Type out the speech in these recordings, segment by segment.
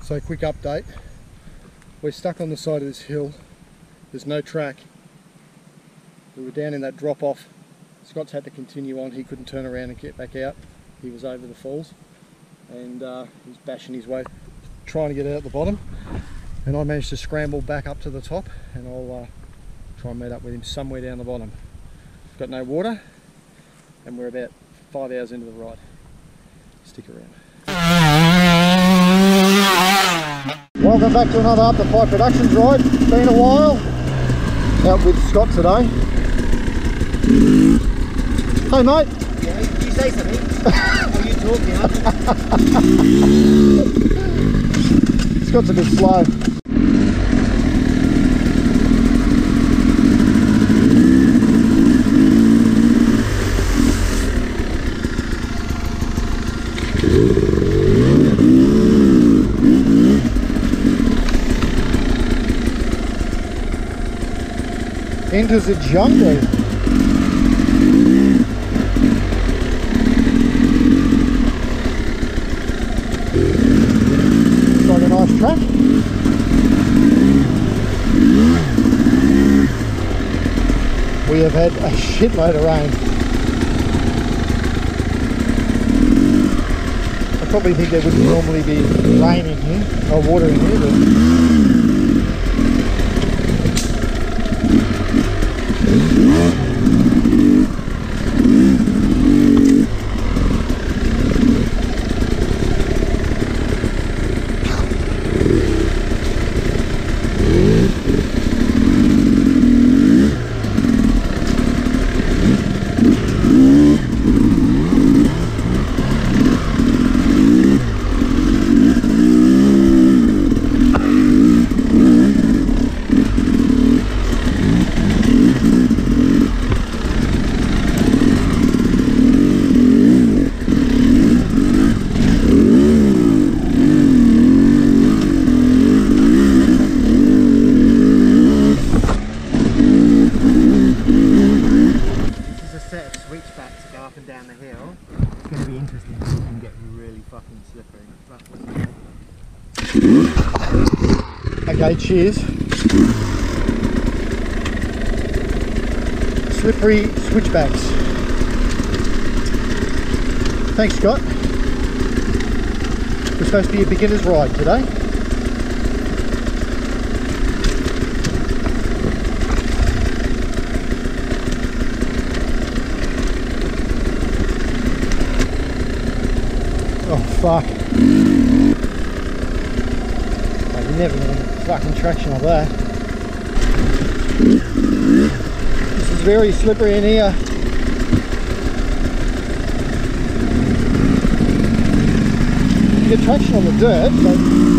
So quick update, we're stuck on the side of this hill, there's no track. We were down in that drop off, Scott's had to continue on, he couldn't turn around and get back out, he was over the falls and he's bashing his way, trying to get out the bottom, and I managed to scramble back up to the top and I'll try and meet up with him somewhere down the bottom. Got no water and we're about 5 hours into the ride. Stick around. Welcome back to another Up the Fight Productions ride. Been a while. Out with Scott today. Hey mate. Yeah, you say something. Or you talk now. Scott's a bit slow. Enters a jungle. It's like a nice track. We have had a shitload of rain. I probably think there wouldn't normally be rain in here, or water in here, but okay, cheers. Slippery switchbacks. Thanks, Scott. We're supposed to be a beginner's ride today. Oh, fuck. You're never going to get fucking traction on that. This is very slippery in here. You get traction on the dirt, but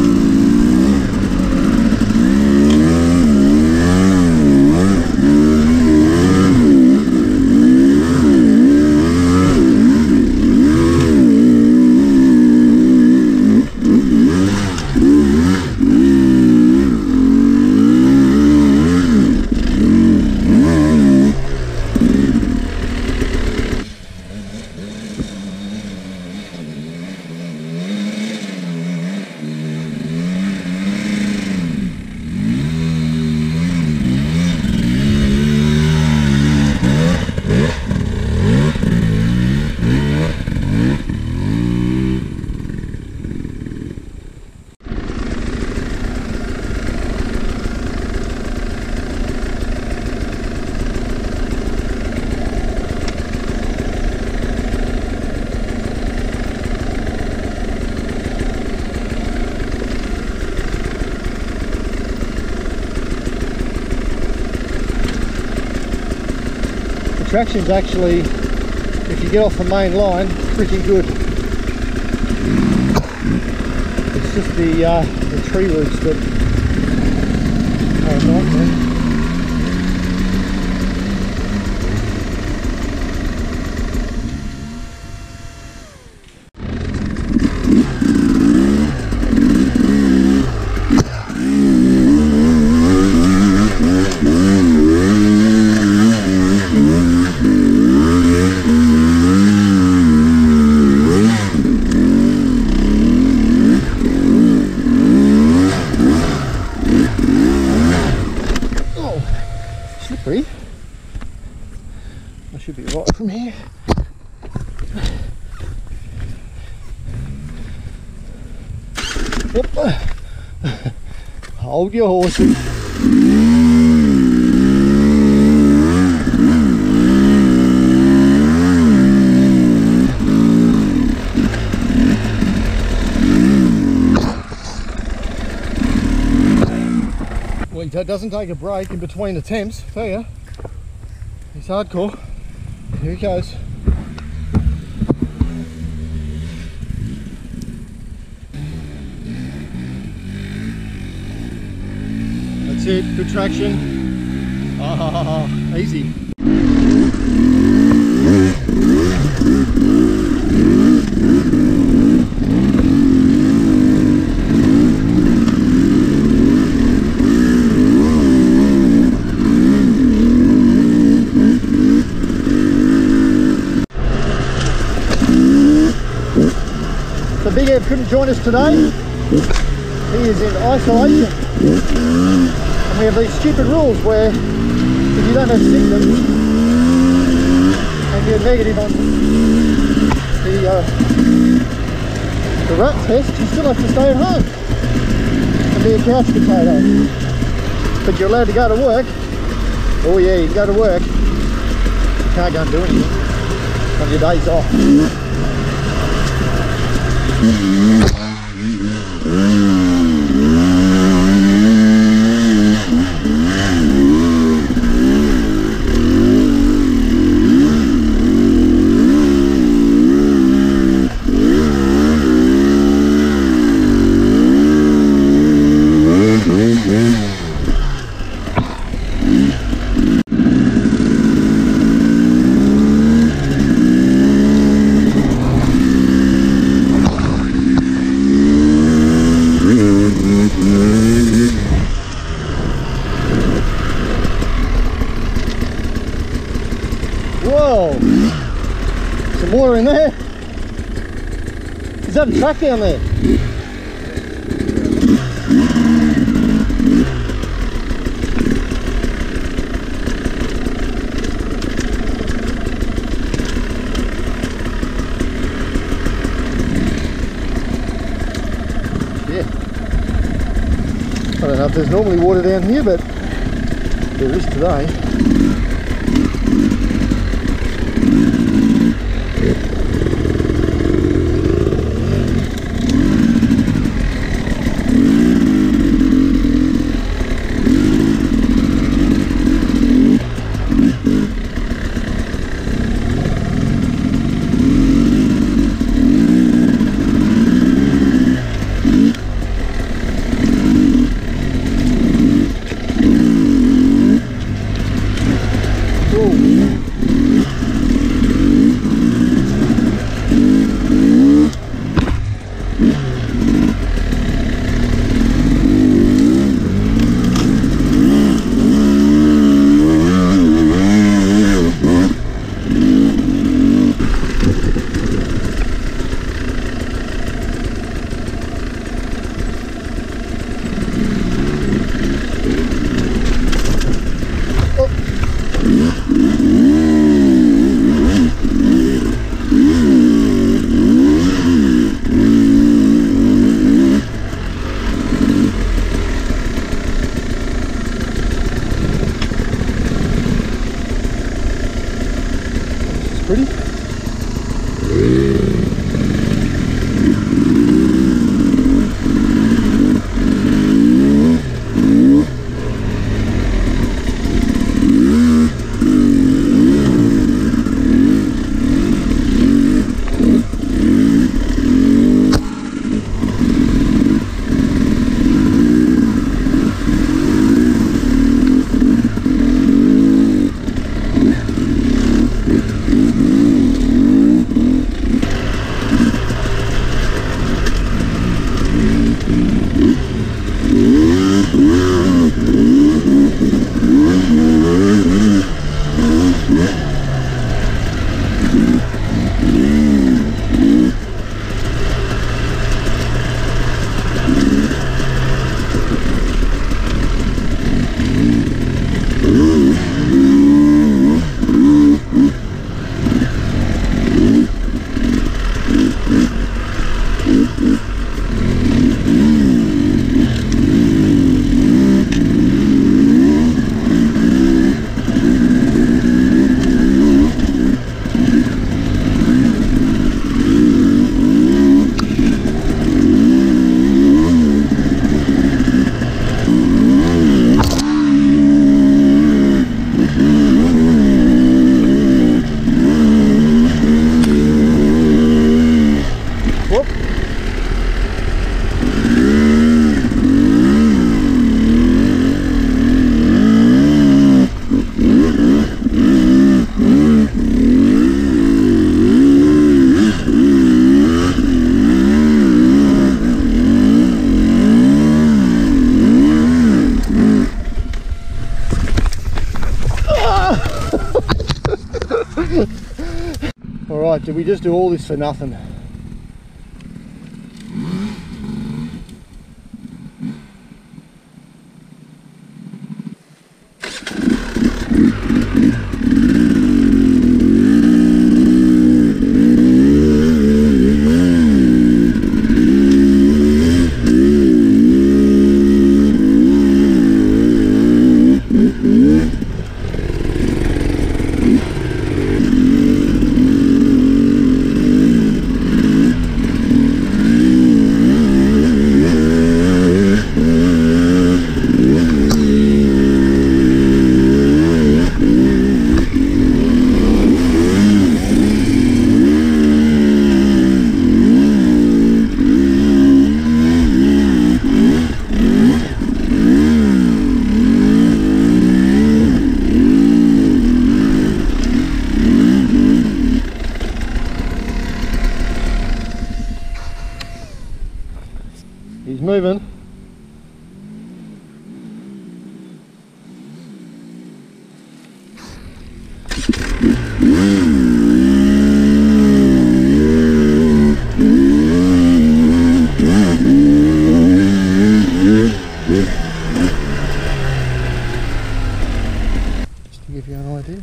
traction's actually, if you get off the main line, pretty good. It's just the tree roots that are a nightmare. Whoop. Hold your horses. Well, he doesn't take a break in between attempts, I tell you. He's hardcore. Here he goes. That's it, good traction. Oh, easy. So Big Ev couldn't join us today. He is in isolation. And we have these stupid rules where if you don't have symptoms and you're negative on the rat test, you still have to stay at home and be a couch potato. But you're allowed to go to work. Oh yeah, you can go to work. You can't go and do anything on your days off. Whoa! Some water in there. Is that a truck down there? Yeah. I don't know if there's normally water down here, but there is today. Did we just do all this for nothing? He's moving. Just to give you an idea.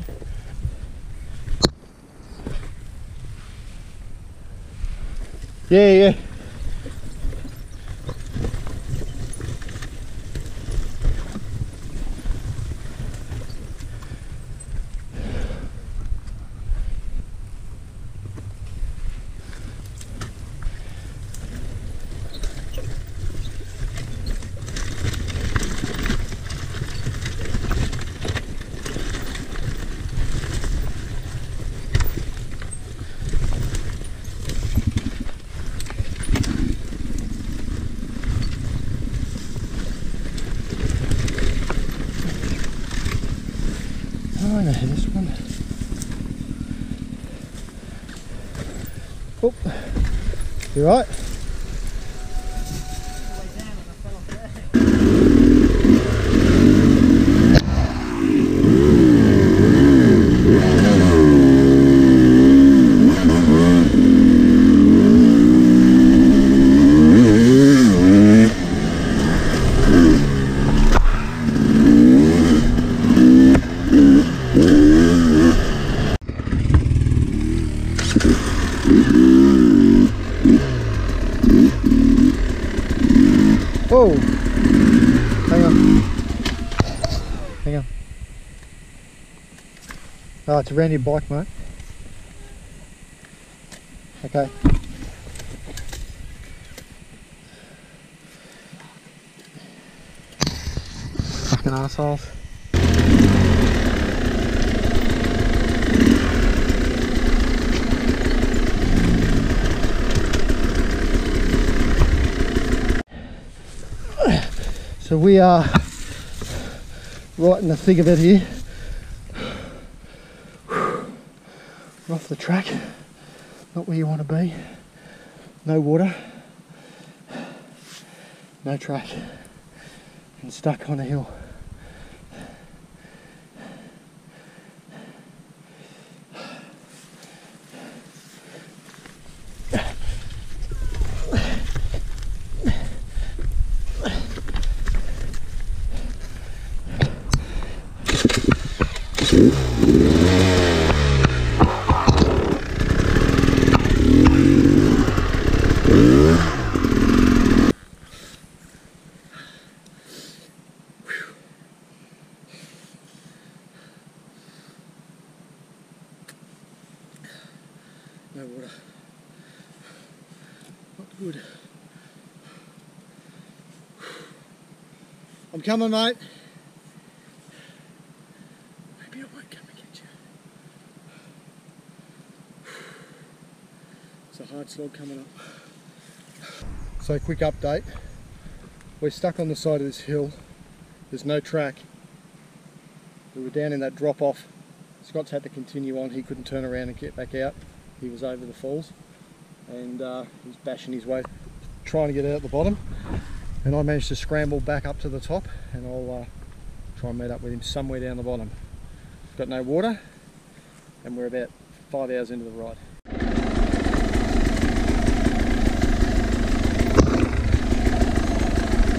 Yeah. Oh, I know this one. Oh, you right? Oh, hang on. Oh, it's around your bike, mate. Okay. Fucking assholes. So we are right in the thick of it here. We're off the track, not where you want to be. No water, no track, and stuck on a hill. No water. Not good. I'm coming, mate. Maybe I won't come and get you. It's a hard slog coming up. So, quick update. We're stuck on the side of this hill. There's no track. We were down in that drop off. Scott's had to continue on. He couldn't turn around and get back out. He was over the falls and he's bashing his way trying to get out the bottom, and I managed to scramble back up to the top, and I'll try and meet up with him somewhere down the bottom. Got no water and we're about 5 hours into the ride.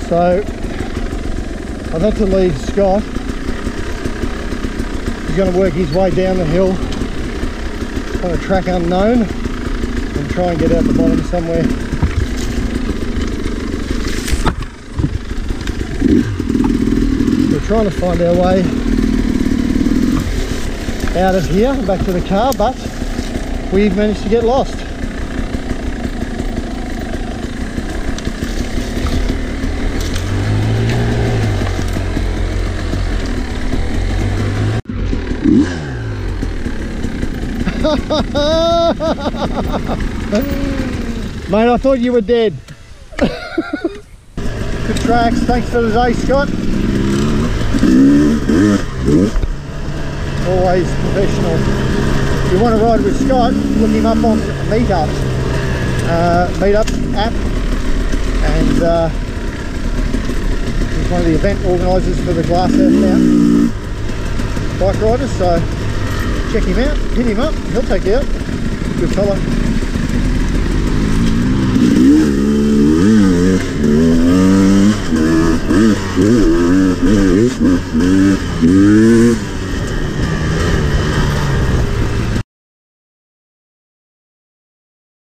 So I've had to leave Scott. He's going to work his way down the hill on a track unknown and try and get out the bottom somewhere. We're trying to find our way out of here, back to the car, but we've managed to get lost. Mate, I thought you were dead. Good tracks, thanks for the day, Scott. Always professional. If you want to ride with Scott, look him up on Meetup app, and he's one of the event organisers for the Glasshouse Mountain bike riders, so check him out, hit him up, he'll take you out. Good fella.